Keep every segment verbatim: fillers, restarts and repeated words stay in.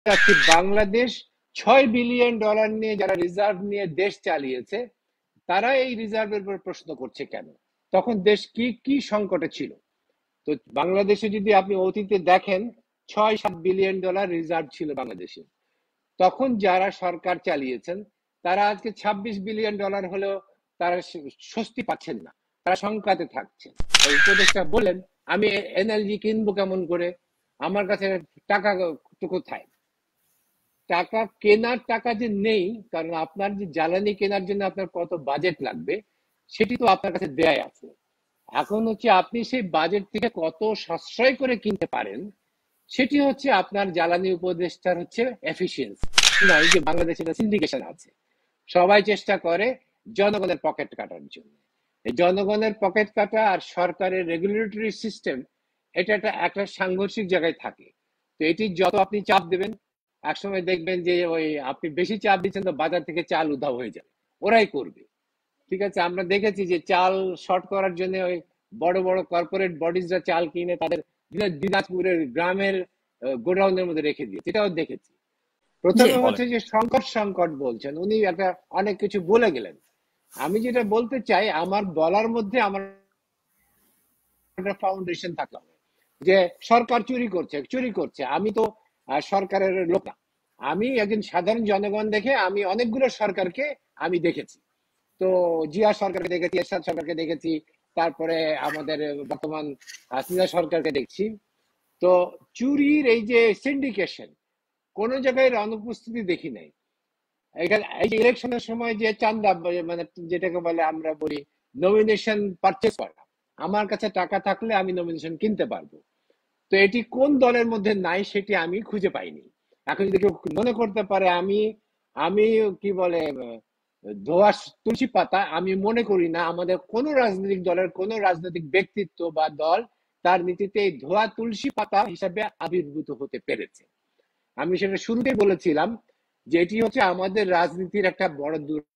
যাচ্ছি বাংলাদেশ ছয় billion dollar নিয়ে যারা রিজার্ভ নিয়ে দেশ চালিয়েছে তারা এই রিজার্ভের উপর প্রশ্ন করছে কেন? তখন দেশ কি কি সংকটে ছিল? তো বাংলাদেশে যদি আপনি অতীতে দেখেন, ছয় সাত বিলিয়ন ডলার রিজার্ভ ছিল বাংলাদেশে। তখন যারা সরকার চালিয়েছেন তারা আজকে ছাব্বিশ বিলিয়ন ডলার হলেও তারা স্বস্তি পাচ্ছেন না, তারা শঙ্কাতে থাকছেন। উপদেষ্টা বলেন, আমি এনএলজি কিনবো কেমন করে, আমার কাছে টাকা কোথায়? টাকা কেনার টাকা যে নেই, কারণ আপনার যে জ্বালানি কেনার জন্য আপনার কত বাজেট লাগবে সেটি তো আপনার কাছে দেয় আছে। এখন হচ্ছে আপনি সেই বাজেট থেকে কত সাশ্রয় করে কিনতে পারেন, সেটি হচ্ছে আপনার জ্বালানি উপদেষ্টার হচ্ছে এফিসিয়েন্সি। নয় যে বাংলাদেশে সিন্ডিকেশন আছে, সবাই চেষ্টা করে জনগণের পকেট কাটার জন্য। এই জনগণের পকেট কাটা আর সরকারের রেগুলেটরি সিস্টেম, এটা একটা একটা সাংঘর্ষিক জায়গায় থাকে। তো এটি যত আপনি চাপ দেবেন, একসময় দেখবেন যে ওই আপনি বেশি চাপ দিচ্ছেন তো বাজার থেকে চাল উধাও হয়ে যাবে, ওরাই করবে। ঠিক আছে, আমরা দেখেছি যে চাল শর্ট করার জন্য ওই বড় বড় কর্পোরেট বডিজরা চাল কিনে তাদের দিনাজপুরের গ্রামের গোডাউনের মধ্যে রেখে দিয়েছে, এটাও দেখেছি। জি প্রথমে বলেন। হচ্ছে যে সংকট সংকট বলছেন, উনি একটা অনেক কিছু বলে গেলেন। আমি যেটা বলতে চাই, আমার বলার মধ্যে আমার একটা ফাউন্ডেশন থাকতে হবে যে সরকার চুরি করছে চুরি করছে আমি তো আহ, সরকারের লোক না, আমি একজন সাধারণ জনগণ দেখে আমি অনেকগুলো সরকারকে আমি দেখেছি। তো জিয়া সরকারকে দেখেছি, এরশাদ সরকারকে দেখেছি, তারপরে আমাদের বর্তমান হাসিনা সরকারকে দেখছি। তো চুরির এই যে সিন্ডিকেশন কোন জায়গায় অনুপস্থিতি দেখি নাই। এখানে এই যে ইলেকশনের সময় যে চান্দা, মানে যেটাকে বলে আমরা বলি নমিনেশন পারচেস করা, আমার কাছে টাকা থাকলে আমি নমিনেশন কিনতে পারবো। তো এটি কোন দলের মধ্যে নাই সেটি আমি খুঁজে পাইনি। এখন যদি কেউ মনে করতে পারে আমি আমি কি বলে ধোয়া তুলসী পাতা, আমি মনে করি না আমাদের কোন রাজনৈতিক দলের কোন রাজনৈতিক ব্যক্তিত্ব বা দল তার নীতিতে এই ধোয়া তুলসী পাতা হিসাবে আবির্ভূত হতে পেরেছে। আমি সেটা শুরুতেই বলেছিলাম যে এটি হচ্ছে আমাদের রাজনীতির একটা বড়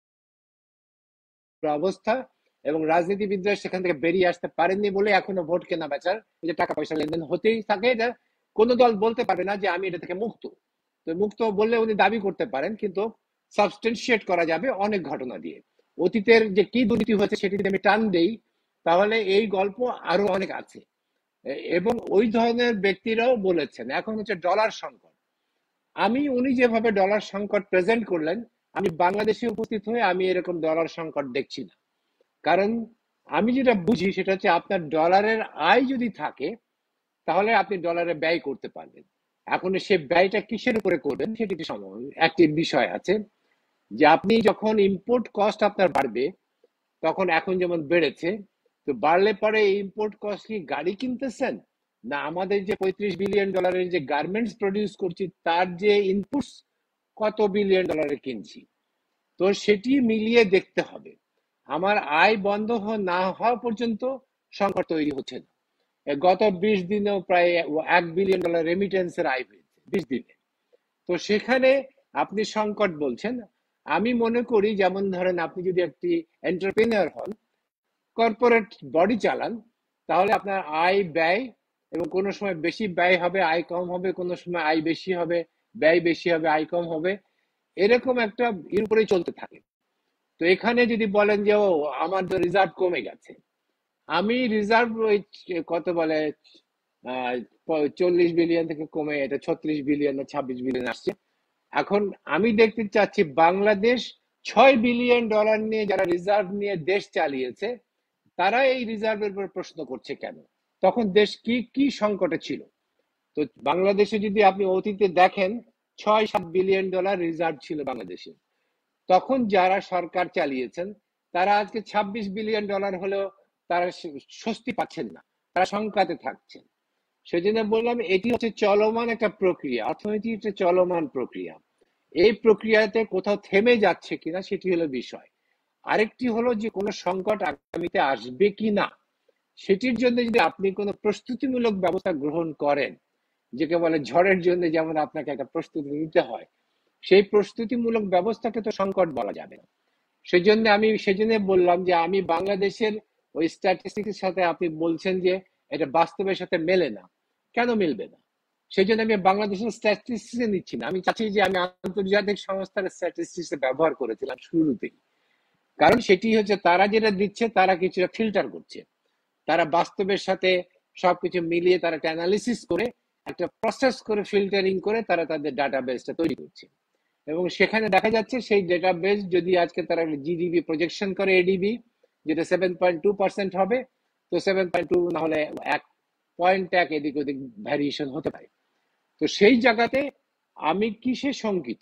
দুরবস্থা, এবং রাজনীতিবিদরা সেখান থেকে বেরিয়ে আসতে পারেননি বলে এখনো ভোট কেনা বেচার যে টাকা পয়সা লেনদেন হতেই থাকে। এটা কোনো দল বলতে পারবে না যে আমি এটা থেকে মুক্ত। তো মুক্ত বললে উনি দাবি করতে পারেন, কিন্তু সাবস্টেন্সিয়েট করা যাবে অনেক ঘটনা দিয়ে। অতীতের যে কি দুর্নীতি হয়েছে সেটি যদি আমি টান দেই, তাহলে এই গল্প আরো অনেক আছে। এবং ওই ধরনের ব্যক্তিরাও বলেছেন। এখন হচ্ছে ডলার সংকট। আমি উনি যেভাবে ডলার সংকট প্রেজেন্ট করলেন, আমি বাংলাদেশে উপস্থিত হয়ে আমি এরকম ডলার সংকট দেখছি না। কারণ আমি যেটা বুঝি সেটা হচ্ছে আপনার ডলারের আয় যদি থাকে তাহলে আপনি ডলারে ব্যয় করতে পারবেন। এখন সে ব্যয়টা কিসের উপরে করবেন সেটি একটি বিষয় আছে। যে আপনি যখন ইম্পোর্ট কস্ট আপনার বাড়বে, তখন এখন যেমন বেড়েছে, তো বাড়লে পরে ইম্পোর্ট কস্ট কি গাড়ি কিনতেছেন, না আমাদের যে পঁয়ত্রিশ বিলিয়ন ডলারের যে গার্মেন্টস প্রডিউস করছি তার যে ইনপুটস কত বিলিয়ন ডলারে কিনছি। তো সেটি মিলিয়ে দেখতে হবে। আমার আয় বন্ধ না হওয়া পর্যন্ত সংকট তৈরি হচ্ছে না। গত বিশ দিনেও প্রায় এক বিলিয়ন ডলার রেমিটেন্সের আয় হয়েছে বিশ দিনে। তো সেখানে আপনি সংকট বলছেন। আমি মনে করি যেমন ধরেন আপনি যদি একটি এন্টারপ্রেনার হন, কর্পোরেট বডি চালান, তাহলে আপনার আয় ব্যয়, এবং কোনো সময় বেশি ব্যয় হবে আয় কম হবে, কোনো সময় আয় বেশি হবে ব্যয় বেশি হবে আয় কম হবে, এরকম একটা এর উপরেই চলতে থাকে। তো এখানে যদি বলেন যে ও আমার তো রিজার্ভ কমে গেছে, আমি রিজার্ভ ওই কত বলে আহ চল্লিশ বিলিয়ন থেকে কমে এটা ছত্রিশ বিলিয়ন না ছাব্বিশ বিলিয়ন আসছে। এখন আমি দেখতে চাচ্ছি বাংলাদেশ ছয় বিলিয়ন ডলার নিয়ে যারা রিজার্ভ নিয়ে দেশ চালিয়েছে তারা এই রিজার্ভের উপর প্রশ্ন করছে কেন? তখন দেশ কি কি সংকটে ছিল? তো বাংলাদেশে যদি আপনি অতীতে দেখেন, ছয় সাত বিলিয়ন ডলার রিজার্ভ ছিল বাংলাদেশে। তখন যারা সরকার চালিয়েছেন তারা আজকে ছাব্বিশ বিলিয়ন ডলার হলেও তারা স্বস্তি পাচ্ছেন না, তারা শঙ্কাতে থাকছেন। সেজন্য বললাম এটি হচ্ছে চলমান একটা প্রক্রিয়া, অর্থনীতি একটা চলমান প্রক্রিয়া। এই প্রক্রিয়াতে কোথাও থেমে যাচ্ছে কিনা সেটি হলো বিষয়। আরেকটি হলো যে কোনো সংকট আগামীতে আসবে কিনা সেটির জন্য যদি আপনি কোনো প্রস্তুতিমূলক ব্যবস্থা গ্রহণ করেন, যেকে বলে ঝড়ের জন্য যেমন আপনাকে একটা প্রস্তুতি নিতে হয়, সেই প্রস্তুতিমূলক ব্যবস্থাকে তো সংকট বলা যাবে না। সেজন্য আমি সেজন্য বললাম যে আমি বাংলাদেশের ওই স্ট্যাটিস্টিক্সের সাথে আপনি বলছেন যে এটা বাস্তবের সাথে মেলে না। কেন মিলবে না? সেই জন্য আমি বাংলাদেশের স্ট্যাটিস্টিক্স নিচ্ছি না, আমি চাচ্ছি যে আমি আন্তর্জাতিক সংস্থার স্ট্যাটিস্টিক্স ব্যবহার করেছিলাম শুরুতেই। কারণ সেটি হচ্ছে তারা যেটা দিচ্ছে তারা কিছুটা ফিল্টার করছে, তারা বাস্তবের সাথে সবকিছু মিলিয়ে তারা একটা অ্যানালিসিস করে একটা প্রসেস করে ফিল্টারিং করে তারা তাদের ডাটাবেসটা তৈরি করছে। এবং সেখানে দেখা যাচ্ছে সেই ডেটাবেস যদি আজকে তারা জিডিপি প্রজেকশন করে এডিবি, যেটা সেভেন পয়েন্ট টু পার্সেন্ট হবে, তো সেভেন পয়েন্ট টু না হলে এক পয়েন্ট এক এদিক ওদিক ভ্যারিয়েশন হতে পারে। তো সেই জায়গাতে আমি কিসে শঙ্কিত?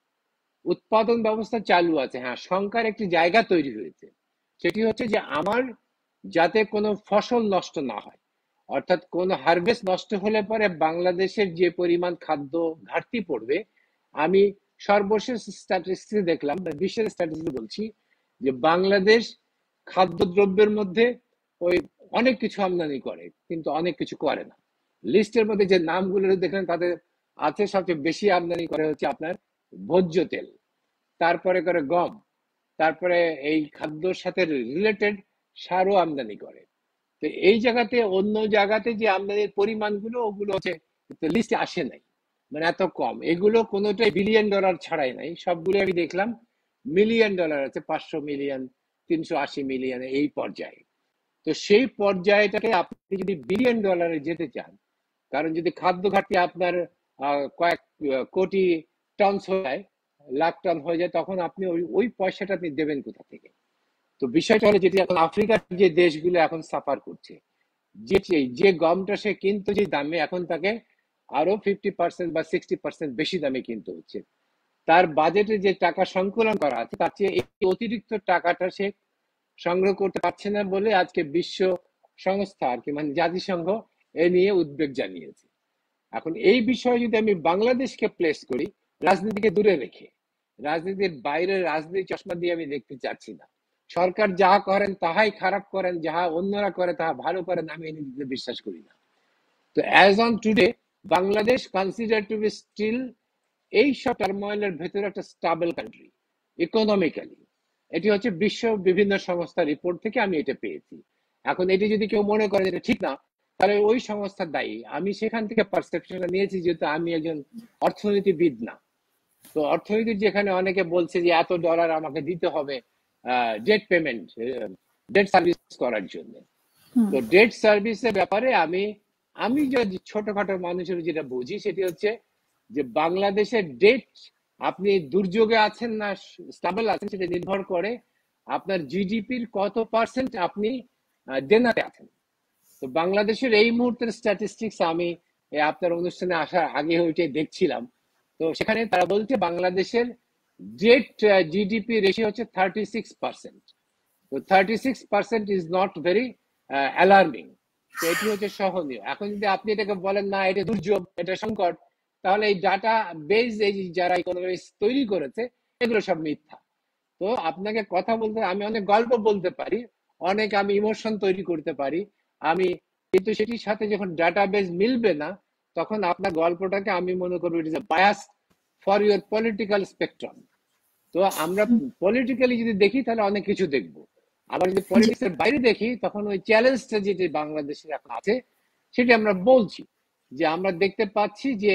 উৎপাদন ব্যবস্থা চালু আছে, হ্যাঁ, শঙ্কার একটি জায়গা তৈরি হয়েছে, সেটি হচ্ছে যে আমার যাতে কোনো ফসল নষ্ট না হয়, অর্থাৎ কোন হারভেস্ট নষ্ট হলে পরে বাংলাদেশের যে পরিমাণ খাদ্য ঘাটতি পড়বে। আমি সর্বশেষ স্ট্যাটিস্টিক্স দেখলাম, বিশ্বের স্ট্যাটিস্টিক্স বলছি যে বাংলাদেশ খাদ্যদ্রব্যের মধ্যে ওই অনেক কিছু আমদানি করে কিন্তু অনেক কিছু করে না। লিস্টের মধ্যে যে নামগুলো দেখলেন তাদের আছে সবচেয়ে বেশি আমদানি করে হচ্ছে আপনার ভোজ্য তেল, তারপরে করে গম, তারপরে এই খাদ্যর সাথে রিলেটেড সারও আমদানি করে। তো এই জায়গাতে অন্য জায়গাতে যে আমদানির পরিমাণগুলো ওগুলো হচ্ছে লিস্টে আসে নাই, মানে এত কম, এগুলো কোনোটাই বিলিয়ন ডলার ছাড়াই নাই, সবগুলো আমি দেখলাম মিলিয়ন ডলার আছে, পাঁচশো মিলিয়ন, তিনশো আশি মিলিয়ন, এই পর্যায়ে। তো সেই পর্যায়টাকে আপনি যদি বিলিয়ন ডলারে যেতে চান, কারণ যদি খাদ্য ঘাটতি আপনার কয়েক কোটি টন হয়ে যায়, লাখ টন হয়ে যায়, তখন আপনি ওই ওই পয়সাটা আপনি দেবেন কোথা থেকে? তো বিষয়টা হলো যেটি এখন আফ্রিকার যে দেশগুলো এখন সাফার করছে, যে যে গমটা সে কিনতো যে দামে, এখন তাকে আরো ফিফটি পার্সেন্ট বা সিক্সটি পার্সেন্ট বেশি দামে কিনতে হচ্ছে। তার বাজেটে যে টাকা সংকলন করা আছে তার চেয়ে এই অতিরিক্ত টাকাটা সে সংগ্রহ করতে পারছে না বলে আজকে বিশ্ব সংস্থা আর কি, মানে জাতিসংঘ, এ নিয়ে উদ্বেগ জানিয়েছে। এখন এই বিষয়ে যদি আমি বাংলাদেশকে প্লেস করি, রাজনীতিকে দূরে রেখে, রাজনীতির বাইরে রাজনীতি চশমা দিয়ে আমি দেখতে চাচ্ছি না। সরকার যাহা করেন তাহাই খারাপ করেন, যাহা অন্যরা করে তাহা ভালো করেন, আমি এই নীতিতে বিশ্বাস করি না। তো as on today Bangladesh consider to be still এই সব টার্মোয়েলের ভেতরে একটা স্টেবল কান্ট্রি ইকোনমিক্যালি। এটি হচ্ছে বিশ্ব বিভিন্ন সংস্থার রিপোর্ট থেকে আমি এটা পেয়েছি। এখন এটি যদি কেউ মনে করে এটা ঠিক না, তাহলে ওই সংস্থা দায়ী। আমি সেখান থেকে পারসেপশনটা নিয়েছি, যেহেতু আমি একজন অর্থনীতিবিদ না। তো অর্থনীতির যেখানে অনেকে বলছে যে এত ডলার আমাকে দিতে হবে ডেট পেমেন্ট, ডেট সার্ভিস করার জন্য। তো ডেট সার্ভিসের ব্যাপারে আমি আমি যে ছোটখাটো মানুষের যেটা বুঝি সেটি হচ্ছে যে বাংলাদেশের ডেট, আপনি দুর্যোগে আছেন না স্টেবল আছেন, সেটা নির্ভর করে আপনার জিডিপির কত পার্সেন্ট আপনি দেনাতে আছেন। তো বাংলাদেশের এই মুহূর্তের স্ট্যাটিস্টিক্স আমি আপনার অনুষ্ঠানে আসার আগে ওইটাই দেখছিলাম। তো সেখানে তারা বলছে বাংলাদেশের ডেট জিডিপি রেশিও হচ্ছে থার্টি সিক্স পার্সেন্ট। তো thirty six percent is not very alarming. তো এটি হচ্ছে সহনীয়। এখন যদি আপনি এটাকে বলেন না এটা দুর্যোগ, এটা সংকট, তাহলে এই ডাটা বেস এই যারা ইকোনমিক্স তৈরি করেছে এগুলো সব মিথ্যা। তো আপনাকে কথা বলতে, আমি অনেক গল্প বলতে পারি, অনেক আমি ইমোশন তৈরি করতে পারি আমি, কিন্তু সেটির সাথে যখন ডাটা বেস মিলবে না, তখন আপনার গল্পটাকে আমি মনে করবো it is a bias for your political spectrum. তো আমরা পলিটিক্যালি যদি দেখি তাহলে অনেক কিছু দেখবো, আবার যদি পলিটিক্স এর বাইরে দেখি তখন ওই চ্যালেঞ্জটা যেটি বাংলাদেশের এখন আছে সেটি আমরা বলছি যে আমরা দেখতে পাচ্ছি যে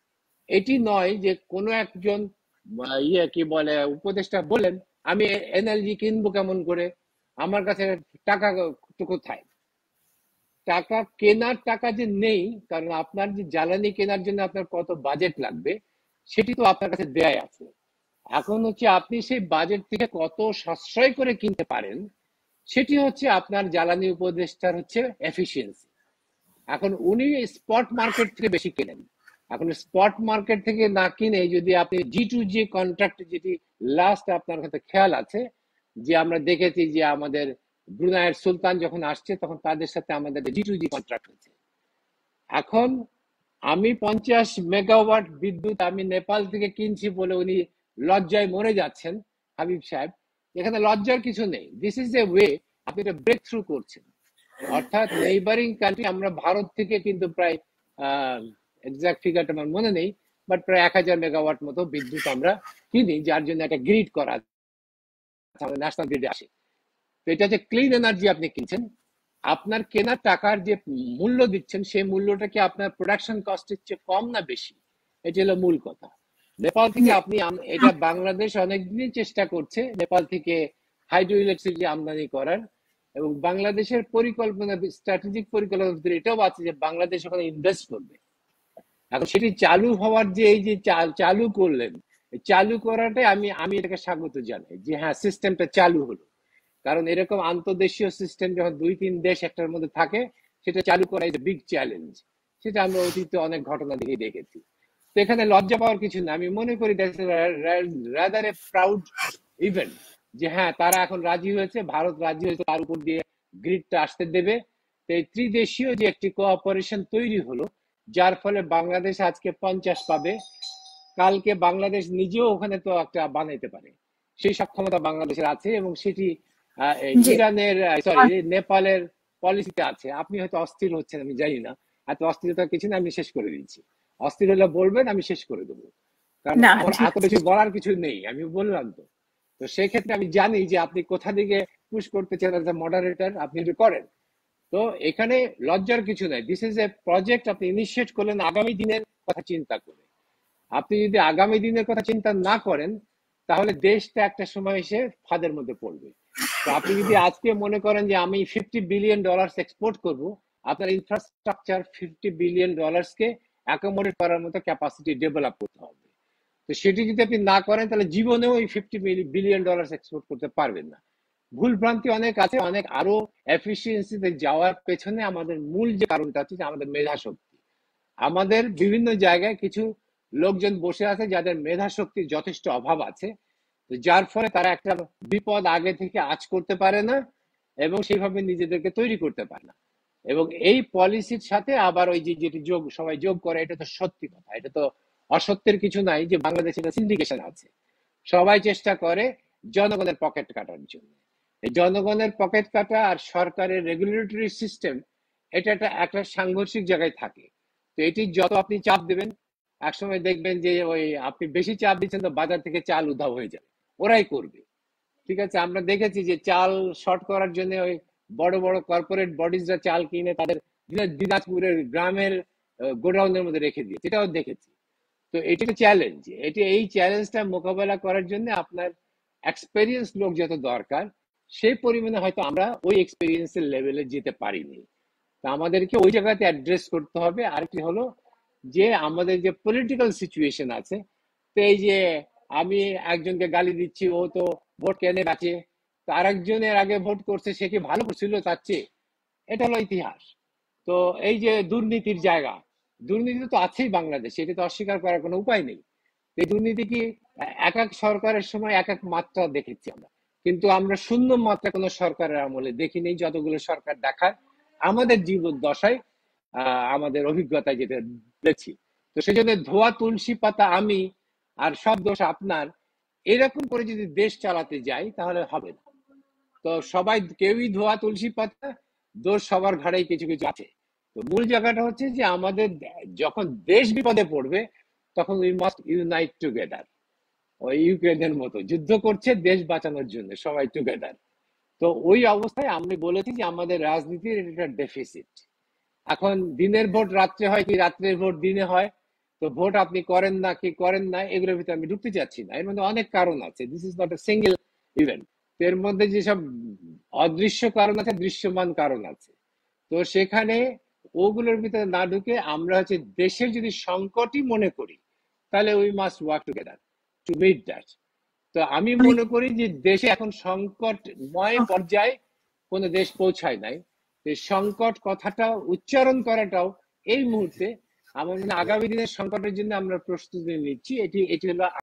এটি নয় যে কোনো একজন ইয়ে কি বলে উপদেষ্টা বলেন আমি এনএলজি কিনবো কেমন করে, আমার কাছে টাকা কোথায়? টাকা কেনার টাকা যে নেই, কারণ আপনার যে জ্বালানি কেনার জন্য আপনার কত বাজেট লাগবে সেটি তো আপনার কাছে দেয়াই আছে। এখন হচ্ছে আপনি সেই বাজেট থেকে কত সাশ্রয় করে কিনতে পারেন, সেটি হচ্ছে আপনার জ্বালানি উপদেষ্টার হচ্ছে এফিসিয়েন্সি। এখন উনি স্পট মার্কেট থেকে বেশি কেনেন। এখন স্পট মার্কেট থেকে না কিনে যদি আপনি জি টু জি কন্ট্রাক্ট, যেটি লাস্ট আপনার কাছে খেয়াল আছে যে আমরা দেখেছি যে আমাদের ব্রুনাইয়ের সুলতান যখন আসছে তখন তাদের সাথে আমাদের জি টু জি কন্ট্রাক্ট হচ্ছে। এখন আমি পঞ্চাশ মেগাওয়াট বিদ্যুৎ আমি নেপাল থেকে কিনছি বলে উনি লজ্জায় মরে যাচ্ছেন হাবিব সাহেব। এখানে লজ্জার কিছু নেই, দিস ইজ এ ওয়ে আপনি এটা ব্রেক থ্রু করছেন। অর্থাৎ নেইবারিং কান্ট্রি, আমরা ভারত থেকে কিন্তু প্রায় আহ এক্সাক্ট ফিগারটা আমার মনে নেই, বাট প্রায় এক হাজার মেগাওয়াট মতো বিদ্যুৎ আমরা কিনি, যার জন্য একটা গ্রিড করা ন্যাশনাল গ্রিডে আসে। তো এটা হচ্ছে ক্লিন এনার্জি আপনি কিনছেন, আপনার কেনার টাকার যে মূল্য দিচ্ছেন সেই মূল্যটা কি আপনার প্রোডাকশন কস্টের চেয়ে কম না বেশি? এটা হলো মূল কথা। নেপাল থেকে যে আপনি এটা বাংলাদেশ অনেকদিনই চেষ্টা করছে নেপাল থেকে হাইড্রো ইলেকট্রিসিটি আমদানি করার, এবং বাংলাদেশের পরিকল্পনা স্ট্র্যাটেজিক পরিকল্পনা এটাও আছে যে বাংলাদেশ ওখানে ইনভেস্ট করবে। এখন সেটি চালু হওয়ার যে এই যে চালু করলেন, চালু করাটাই আমি আমি এটাকে স্বাগত জানাই যে হ্যাঁ সিস্টেমটা চালু হলো। কারণ এরকম আন্তর্দেশীয় সিস্টেম যখন দুই তিন দেশ একটার মধ্যে থাকে সেটা চালু করা ইজ বিগ চ্যালেঞ্জ। সেটা আমরা অতীতে অনেক ঘটনা দেখে দেখেছি। তো এখানে লজ্জা পাওয়ার কিছু না, আমি মনে করি রাদার এ প্রাউড ইভেন্ট যে হ্যাঁ তারা এখন রাজি হয়েছে, ভারত রাজি হয়েছে তার উপর দিয়ে গ্রিডটা আসতে দেবে। তো এই ত্রিদেশীয় যে একটি কোঅপারেশন তৈরি হলো, যার ফলে বাংলাদেশ আজকে পঞ্চাশ পাবে, কালকে বাংলাদেশ নিজেও ওখানে তো একটা বানাইতে পারে, সেই সক্ষমতা বাংলাদেশের আছে, এবং সেটি যে ইরানের সরি নেপালের পলিসিতে আছে। আপনি হয়তো অস্থির হচ্ছেন, আমি জানি না, এত অস্থিরতা কিছু না, আমি শেষ করে দিচ্ছি। অস্থির হলে বলবেন, আমি শেষ করে দেবো, কারণ না, আমার ঠিক এত আছে। বেশি বলার কিছু নেই, আমি বললাম তো। তো সেক্ষেত্রে আমি জানি যে আপনি কোথা দিকে পুশ করতে চান এজ এ মডারেটর, আপনি এটা করেন। তো এখানে লজ্জার কিছু নাই, দিস ইজ এ প্রজেক্ট আপনি ইনিশিয়েট করলেন আগামী দিনের কথা চিন্তা করে। আপনি যদি আগামী দিনের কথা চিন্তা না করেন তাহলে দেশটা একটা সময় এসে ফাঁদের মধ্যে পড়বে। তো আপনি যদি আজকে মনে করেন যে আমি ফিফটি বিলিয়ন ডলার্স এক্সপোর্ট করব, আপনার ইনফ্রাস্ট্রাকচার ফিফটি বিলিয়ন ডলার্সকে অ্যাকোমোডেট করার মতো ক্যাপাসিটি ডেভেলপ করতে হবে। তো সেটি যদি আপনি না করেন তাহলে জীবনেও ওই ফিফটি বিলিয়ন ডলার্স এক্সপোর্ট করতে পারবেন না। ভুল ভ্রান্তি অনেক আছে, অনেক আরো এফিসিয়েন্সিতে যাওয়ার পেছনে আমাদের মূল যে কারণটা হচ্ছে যে আমাদের মেধা শক্তি। আমাদের বিভিন্ন জায়গায় কিছু লোকজন বসে আছে যাদের মেধা শক্তির যথেষ্ট অভাব আছে, যার ফলে তারা একটা বিপদ আগে থেকে আঁচ করতে পারে না এবং সেইভাবে নিজেদেরকে তৈরি করতে পারে না। এবং এই পলিসির সাথে আবার ওই যে যেটি যোগ সবাই যোগ করে, এটা তো সত্যি কথা, এটা তো অসত্যের কিছু নাই যে বাংলাদেশে একটা সিন্ডিকেশন আছে। সবাই চেষ্টা করে জনগণের পকেট কাটার জন্য। এই জনগণের পকেট কাটা আর সরকারের রেগুলেটরি সিস্টেম, এটা একটা একটা সাংঘর্ষিক জায়গায় থাকে। তো এটি যত আপনি চাপ দেবেন, একসময় দেখবেন যে ওই আপনি বেশি চাপ দিচ্ছেন তো বাজার থেকে চাল উধাও হয়ে যাবে, ওরাই করবে। ঠিক আছে, আমরা দেখেছি যে চাল শর্ট করার জন্য ওই বড় বড় কর্পোরেট বডিজরা চাল কিনে তাদের দিনাজপুরের গ্রামের গোডাউনের মধ্যে রেখে দিয়েছে, এটাও দেখেছি। তো এটি একটা চ্যালেঞ্জ, এটি এই চ্যালেঞ্জটা মোকাবেলা করার জন্য আপনার এক্সপেরিয়েন্স লোক যত দরকার, সেই পরিমাণে হয়তো আমরা ওই এক্সপেরিয়েন্সের লেভেলে যেতে পারিনি। তা আমাদেরকে ওই জায়গাতে অ্যাড্রেস করতে হবে। আরেকটি হলো যে আমাদের যে পলিটিক্যাল সিচুয়েশন আছে, তো এই যে আমি একজনকে গালি দিচ্ছি, ও তো ভোট কেনে বাঁচে, তো আরেকজনের আগে ভোট করছে, সে কি ভালো করছিল তার চেয়ে? এটা হলো ইতিহাস। তো এই যে দুর্নীতির জায়গা, দুর্নীতি তো আছেই বাংলাদেশে, এটা তো অস্বীকার করার কোনো উপায় নেই। এই দুর্নীতি কি এক এক সরকারের সময় এক এক মাত্রা দেখেছি আমরা, কিন্তু আমরা শূন্য মাত্রা কোনো সরকারের আমলে দেখিনি, যতগুলো সরকার দেখার আমাদের জীবন দশায় আহ আমাদের অভিজ্ঞতায় যেটা দেখছি। তো সেই জন্য ধোয়া তুলসী পাতা আমি আর সব দোষ আপনার, এরকম করে যদি দেশ চালাতে যাই তাহলে হবে না। তো সবাই কেউই ধোয়া তুলসী পাতা, দোষ সবার ঘাড়েই কিছু কিছু আছে। তো মূল জায়গাটা হচ্ছে যে আমাদের যখন দেশ বিপদে পড়বে তখন উই মাস্ট ইউনাইট টুগেদার। ওই ইউক্রেনের মতো যুদ্ধ করছে দেশ বাঁচানোর জন্য সবাই টুগেদার। তো ওই অবস্থায় আমি বলেছি যে আমাদের রাজনীতির এটা ডেফিসিট। এখন দিনের ভোট রাত্রে হয় কি রাত্রের ভোট দিনে হয়, তো ভোট আপনি করেন না কি করেন না এগুলোর ভিতরে আমি ঢুকতে চাচ্ছি না, এর মধ্যে অনেক কারণ আছে, this is not a single event. এর মধ্যে যেসব অদৃশ্য কারণ আছে, দৃশ্যমান কারণ আছে। তো সেখানে ওগুলোর ভিতরে না ঢুকে আমরা হচ্ছে দেশের যদি সংকটই মনে করি তাহলে we must work together to meet that. তো আমি অনেক মনে করি যে দেশে এখন সংকটময় পর্যায়ে কোনো দেশ পৌঁছায় নাই। এই সংকট কথাটা উচ্চারণ করাটাও এই মুহূর্তে আমার মনে হয় আগামী দিনের সংকটের জন্য আমরা প্রস্তুতি নিচ্ছি। এটি এটি হলো